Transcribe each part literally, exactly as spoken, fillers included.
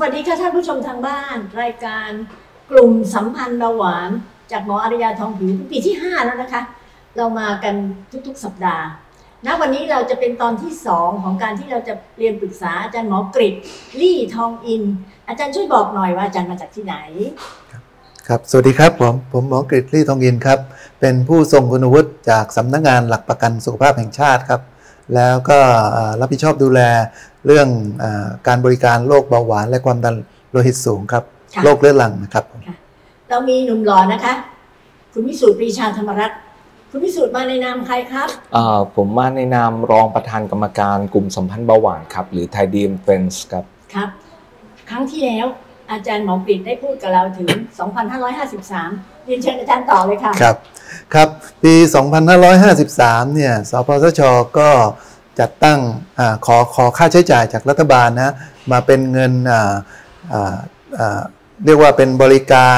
วัสดีค่ะท่านผู้ชมทางบ้านรายการกลุ่มสัมพันธ์เบาหวานจากหมออารยาทองผิวปีที่ห้าแล้วนะคะเรามากันทุกๆสัปดาห์ณวันนี้เราจะเป็นตอนที่สองของการที่เราจะเรียนปรึกษาอาจารย์หมอกฤษลี่ทองอินอาจารย์ช่วยบอกหน่อยว่าอาจารย์มาจากที่ไหนครับสวัสดีครับผมผมหมอกฤษลี่ทองอินครับเป็นผู้ทรงคุณวุฒิจากสำนักงานหลักประกันสุขภาพแห่งชาติครับแล้วก็รับผิดชอบดูแลเรื่องการบริการโรคเบาหวานและความดันโลหิตสูงครับโรคเรื้อรังนะครับเรามีหนุ่มหล่อนะคะคุณวิสุทธิ์ปรีชาธรรมรัตน์คุณวิสุทธิ์มาในนามใครครับผมมาในนามรองประธานกรรมการกลุ่มสัมพันธ์เบาหวานครับหรือไทยดีมเฟรนส์ครับครับครั้งที่แล้วอาจารย์หมอกฤษได้พูดกับเราถึง สองพันห้าร้อยห้าสิบสาม เรียนเชิญอาจารย์ต่อเลยค่ะครับครับปี สองพันห้าร้อยห้าสิบสาม เนี่ยสปสช.ก็จัดตั้งอขอขอค่าใช้จ่ายจากรัฐบาลนะมาเป็นเงินเรียกว่าเป็นบริการ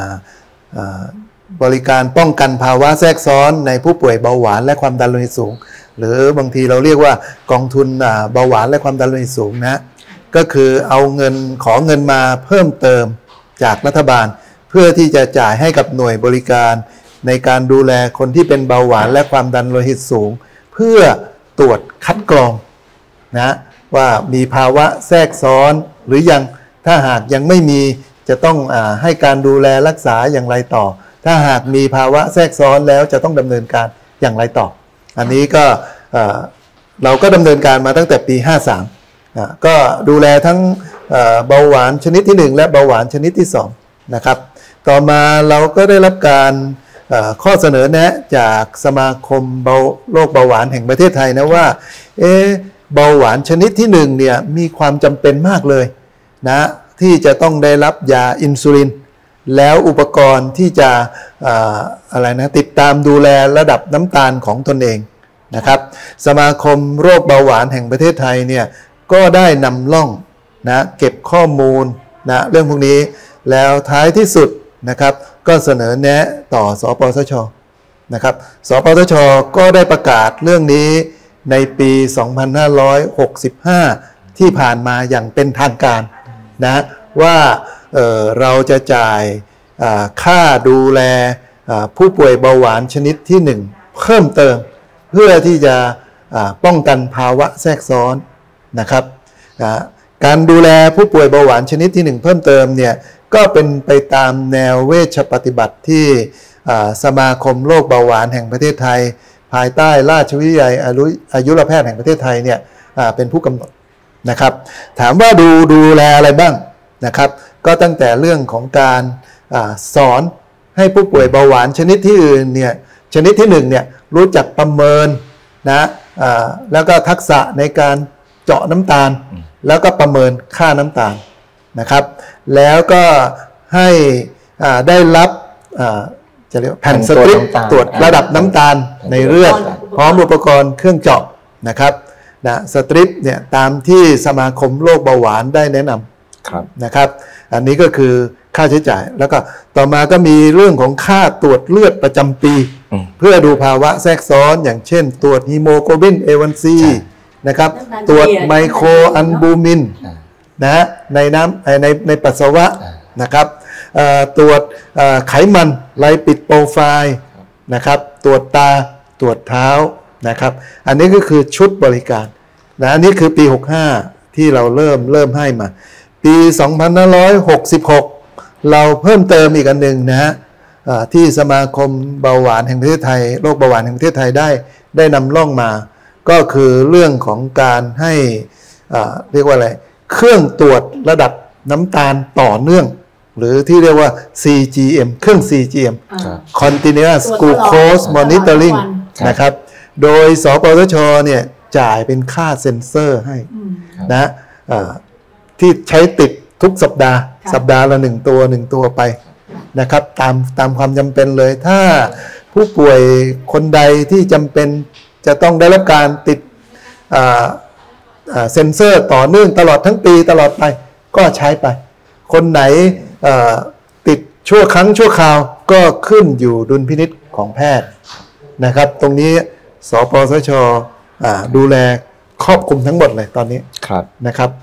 บริการป้องกันภาวะแทรกซ้อนในผู้ป่วยเบาหวานและความดันโลหิตสูงหรือบางทีเราเรียกว่ากองทุนเบาหวานและความดันโลหิตสูงนะก็คือเอาเงินขอเงินมาเพิ่มเติมจากรัฐบาลเพื่อที่จะจ่ายให้กับหน่วยบริการในการดูแลคนที่เป็นเบาหวานและความดันโลหิตสูงเพื่อตรวจคัดกรองนะว่ามีภาวะแทรกซ้อนหรือยังถ้าหากยังไม่มีจะต้องอ่าให้การดูแลรักษาอย่างไรต่อถ้าหากมีภาวะแทรกซ้อนแล้วจะต้องดำเนินการอย่างไรต่ออันนี้ก็เราก็ดำเนินการมาตั้งแต่ปีห้าสามก็ดูแลทั้งเบาหวานชนิดที่หนึ่งและเบาหวานชนิดที่สองนะครับต่อมาเราก็ได้รับการข้อเสนอแนะจากสมาคมเบาโรคเบาหวานแห่งประเทศไทยนะว่าเอ๊ะเบาหวานชนิดที่หนึ่งเนี่ยมีความจำเป็นมากเลยนะที่จะต้องได้รับยาอินซูลินแล้วอุปกรณ์ที่จะอะไรนะติดตามดูแลระดับน้ำตาลของตนเองนะครับสมาคมโรคเบาหวานแห่งประเทศไทยเนี่ยก็ได้นำล่องนะเก็บข้อมูลนะเรื่องพวกนี้แล้วท้ายที่สุดนะครับก็เสนอแนะต่อสปสช.นะครับสปสช.ก็ได้ประกาศเรื่องนี้ในปี สองพันห้าร้อยหกสิบห้า ที่ผ่านมาอย่างเป็นทางการนะว่าเอ่อเราจะจ่ายค่าดูแลผู้ป่วยเบาหวานชนิดที่หนึ่งเพิ่มเติมเพื่อที่จะป้องกันภาวะแทรกซ้อนนะครับการดูแลผู้ป่วยเบาหวานชนิดที่หนึ่งเพิ่มเติมเนี่ยก็เป็นไปตามแนวเวชปฏิบัติที่สมาคมโรคเบาหวานแห่งประเทศไทยภายใต้ราชวิทยาลัยอายุรแพทย์แห่งประเทศไทยเนี่ยเป็นผู้กำหนดนะครับถามว่าดูดูแลอะไรบ้างนะครับก็ตั้งแต่เรื่องของการสอนให้ผู้ป่วยเบาหวานชนิดที่อื่นเนี่ยชนิดที่หนึ่งเนี่ยรู้จักประเมินนะแล้วก็ทักษะในการเจาะน้ำตาลแล้วก็ประเมินค่าน้ำตาลนะครับแล้วก็ให้ได้รับจะเรียกแผ่นสตริปตรวจระดับน้ำตาลในเลือดพร้อมอุปกรณ์เครื่องเจาะนะครับนะสตริปเนี่ยตามที่สมาคมโรคเบาหวานได้แนะนำนะครับอันนี้ก็คือค่าใช้จ่ายแล้วก็ต่อมาก็มีเรื่องของค่าตรวจเลือดประจำปีเพื่อดูภาวะแทรกซ้อนอย่างเช่นตรวจฮีโมโกลบิน เอ วัน ซี นะครับตรวจไมโครอัลบูมินนะในน้ำในในปัสสาวะนะครับตรวจไขมันไลปิดโปรไฟล์นะครับตรวจตาตรวจเท้านะครับอันนี้ก็คือชุดบริการนะอันนี้คือปีหกสิบห้าที่เราเริ่มเริ่มให้มาปี สองพันห้าร้อยหกสิบหก เราเพิ่มเติมอีกอันหนึ่งนะฮะที่สมาคมเบาหวานแห่งประเทศไทยโรคเบาหวานแห่งประเทศไทยได้ได้นำล่องมาก็คือเรื่องของการให้เรียกว่าอะไรเครื่องตรวจระดับน้ำตาลต่อเนื่องหรือที่เรียกว่า ซี จี เอ็ม เครื่อง ซี จี เอ็ม Continuous Glucose Monitoring นะครับโดยสปสช.เนี่ยจ่ายเป็นค่าเซ็นเซอร์ให้นะที่ใช้ติดทุกสัปดาห์สัปดาห์ละหนึ่งตัวหนึ่งตัวไปนะครับตามตามความจำเป็นเลยถ้าผู้ป่วยคนใดที่จำเป็นจะต้องได้รับการติดเซ็นเซอร์ต่อเนื่องตลอดทั้งปีตลอดไปก็ใช้ไปคนไหนติดชั่วครั้งชั่วคราวก็ขึ้นอยู่ดุลพินิจของแพทย์นะครับตรงนี้สปสช.ดูแลครอบคลุมทั้งหมดเลยตอนนี้นะครับ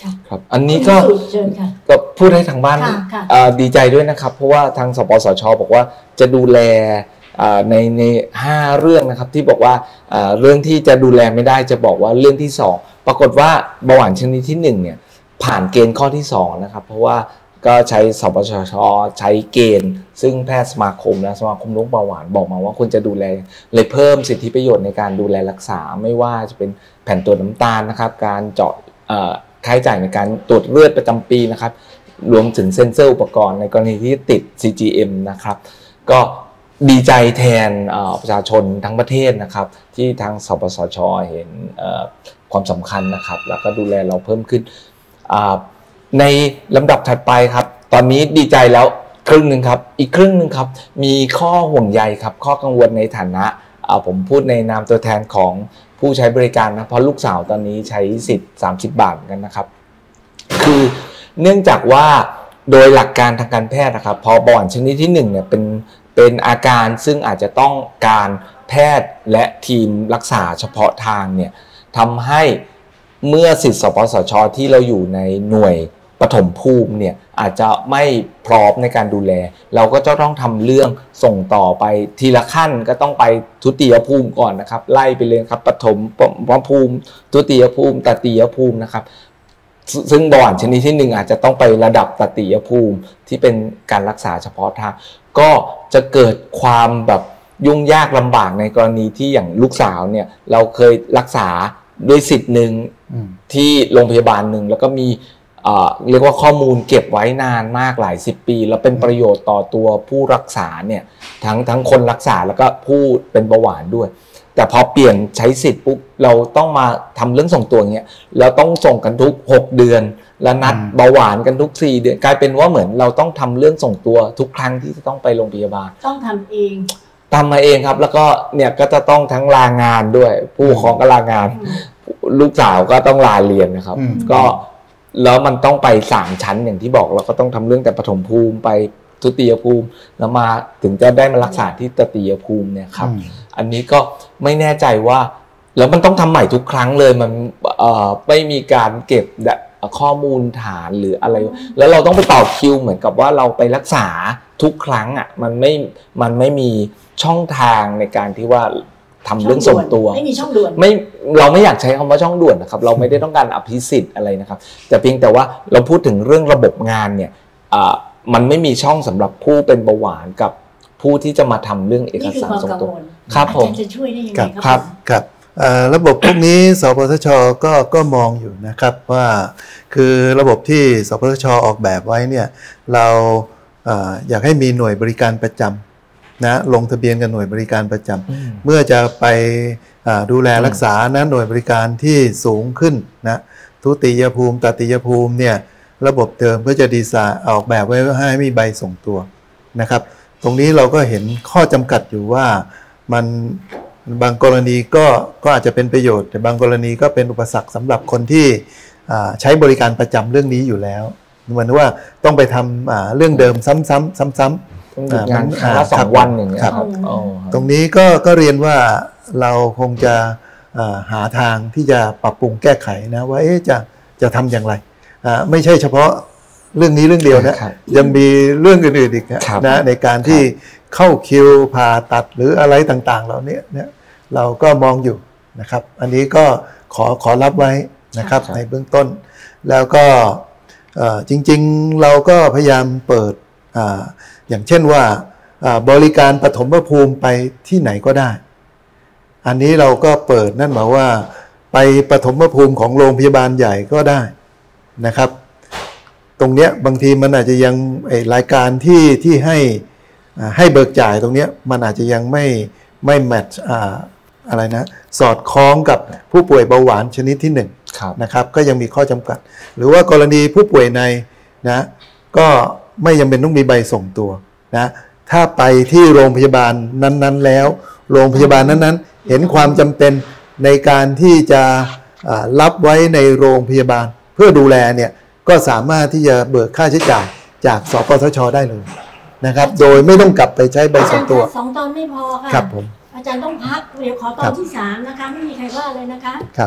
ครับอันนี้ก็เชิญค่ะก็พูดให้ทางบ้านค่ะค่ะเอ่อดีใจด้วยนะครับเพราะว่าทางสปสชบอกว่าจะดูแลเอ่อในในห้าเรื่องนะครับที่บอกว่าเอ่อเรื่องที่จะดูแลไม่ได้จะบอกว่าเรื่องที่สองปรากฏว่าเบาหวานชนิดที่หนึ่งเนี่ยผ่านเกณฑ์ข้อที่สองนะครับเพราะว่าก็ใช้สปสชใช้เกณฑ์ ซึ่งแพทย์สมาคมและสมาคมโรคเบาหวานบอกมาว่าควรจะดูแลเลยเพิ่มสิทธิประโยชน์ในการดูแลรักษาไม่ว่าจะเป็นแผ่นตรวจน้ำตาลนะครับการเจาะเอ่อค่าใช้จ่ายในการตรวจเลือดประจำปีนะครับรวมถึงเซ็นเซอร์อุปกรณ์ในกรณีที่ติด ซี จี เอ็ม นะครับก็ดีใจแทนประชาชนทั้งประเทศนะครับที่ทางสปสชเห็นความสำคัญนะครับแล้วก็ดูแลเราเพิ่มขึ้นในลำดับถัดไปครับตอนนี้ดีใจแล้วครึ่งหนึ่งครับอีกครึ่งหนึ่งครับมีข้อห่วงใยครับข้อกังวลในฐานะผมพูดในนามตัวแทนของผู้ใช้บริการนะเพราะลูกสาวตอนนี้ใช้สิทธิ์สามสิบบาทกันนะครับคือเนื่องจากว่าโดยหลักการทางการแพทย์นะครับพอเบาหวานชนิดที่หนึ่งเนี่ยเป็นเป็นอาการซึ่งอาจจะต้องการแพทย์และทีมรักษาเฉพาะทางเนี่ยทำให้เมื่อสิทธิสปสชที่เราอยู่ในหน่วยปฐมภูมิเนี่ยอาจจะไม่พร้อมในการดูแลเราก็จะต้องทำเรื่องส่งต่อไปทีละขั้นก็ต้องไปทุติยภูมิก่อนนะครับไล่ไปเลยครับปฐมภูมิทุติยภูมิตติยภูมินะครับซึ่งเบาหวานชนิดที่หนึ่งอาจจะต้องไประดับตติยภูมิที่เป็นการรักษาเฉพาะทางก็จะเกิดความแบบยุ่งยากลำบากในกรณีที่อย่างลูกสาวเนี่ยเราเคยรักษาด้วยสิทธิ์หนึ่งที่โรงพยาบาลหนึ่งแล้วก็มีเรียกว่าข้อมูลเก็บไว้นานมากหลายสิบปีแล้วเป็นประโยชน์ต่อตัวผู้รักษาเนี่ยทั้งทั้งคนรักษาแล้วก็ผู้เป็นเบาหวานด้วยแต่พอเปลี่ยนใช้สิทธิ์ปุ๊บเราต้องมาทำเรื่องส่งตัวเงี้ยแล้วต้องส่งกันทุกหกเดือนแล้วนัดเบาหวานกันทุกสี่เดือนกลายเป็นว่าเหมือนเราต้องทำเรื่องส่งตัวทุกครั้งที่จะต้องไปโรงพยาบาลต้องทำเองทำมาเองครับแล้วก็เนี่ยก็จะต้องทั้งลางานด้วยผู้ปกครองก็ลางานลูกสาวก็ต้องลาเรียนนะครับก็แล้วมันต้องไปสามชั้นอย่างที่บอกเราก็ต้องทำเรื่องแต่ปฐมภูมิไปทุติยภูมิแล้วมาถึงจะได้มารักษาที่ตติยภูมิเนี่ยครับอันนี้ก็ไม่แน่ใจว่าแล้วมันต้องทำใหม่ทุกครั้งเลยมันเอ่อไม่มีการเก็บข้อมูลฐานหรืออะไรแล้วเราต้องไปต่อคิวเหมือนกับว่าเราไปรักษาทุกครั้งอ่ะมันไม่มันไม่มีช่องทางในการที่ว่าทำเรื่องส่งตัวไม่มีช่องด่วนไม่เราไม่อยากใช้คำว่าช่องด่วนนะครับเราไม่ได้ต้องการอภิสิทธิ์อะไรนะครับแต่เพียงแต่ว่าเราพูดถึงเรื่องระบบงานเนี่ยมันไม่มีช่องสำหรับผู้เป็นเบาหวานกับผู้ที่จะมาทำเรื่องเอกสารส่งตัวครับผมจะช่วยได้ยังไงครับครับระบบพวกนี้สปสชก็ก็มองอยู่นะครับว่าคือระบบที่สปสชออกแบบไว้เนี่ยเราอยากให้มีหน่วยบริการประจำนะลงทะเบียนกับหน่วยบริการประจำเมื่อจะไปดูแลรักษานะหน่วยบริการที่สูงขึ้นนะทุติยภูมิตติยภูมิเนี่ยระบบเดิมก็จะดีไซน์ออกแบบไว้ให้มีใบส่งตัวนะครับตรงนี้เราก็เห็นข้อจำกัดอยู่ว่ามันบางกรณีก็ก็อาจจะเป็นประโยชน์แต่บางกรณีก็เป็นอุปสรรคสำหรับคนที่ใช้บริการประจำเรื่องนี้อยู่แล้วเหมือนว่าต้องไปทำเรื่องเดิมซ้ำๆซ้ำๆงานครั้งละสองวันอย่างเงี้ยครับตรงนี้ก็ก็เรียนว่าเราคงจะหาทางที่จะปรับปรุงแก้ไขนะว่าจะจะทำอย่างไรไม่ใช่เฉพาะเรื่องนี้เรื่องเดียวนะยังมีเรื่องอื่นๆอีกนะในการที่เข้าคิวผ่าตัดหรืออะไรต่างๆเหล่านี้เนี่ยเราก็มองอยู่นะครับอันนี้ก็ขอขอรับไว้นะครับในเบื้องต้นแล้วก็จริงๆเราก็พยายามเปิดอย่างเช่นว่าบริการปฐมภูมิไปที่ไหนก็ได้อันนี้เราก็เปิดนั่นหมายว่าไปปฐมภูมิของโรงพยาบาลใหญ่ก็ได้นะครับตรงเนี้ยบางทีมันอาจจะยังรายการที่ที่ให้ให้เบิกจ่ายตรงเนี้ยมันอาจจะยังไม่ไม่แมทช์อะไรนะสอดคล้องกับผู้ป่วยเบาหวานชนิดที่หนึ่งนะครับก็ยังมีข้อจำกัดหรือว่ากรณีผู้ป่วยในนะก็ไม่จำเป็นต้องมีใบส่งตัวนะถ้าไปที่โรงพยาบาลนั้นๆแล้วโรงพยาบาลนั้นๆเห็นความจำเป็นในการที่จะรับไว้ในโรงพยาบาลเพื่อดูแลเนี่ยก็สามารถที่จะเบิกค่าใช้จ่ายจากสปสชได้เลยนะครับโดยไม่ต้องกลับไปใช้ใบส่งตัวสองตอนไม่พอค่ะครับผมอาจารย์ต้องพักเดี๋ยวขอตอนที่สามนะคะไม่มีใครว่าเลยนะคะครับ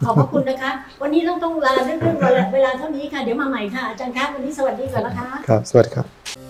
ขอบพระคุณนะคะ วันนี้ต้องต้องลาเรื่องเรื่องเวลาเท่านี้ค่ะเดี๋ยวมาใหม่ค่ะอาจารย์คะวันนี้สวัสดีก่อนนะคะครับสวัสดีครับ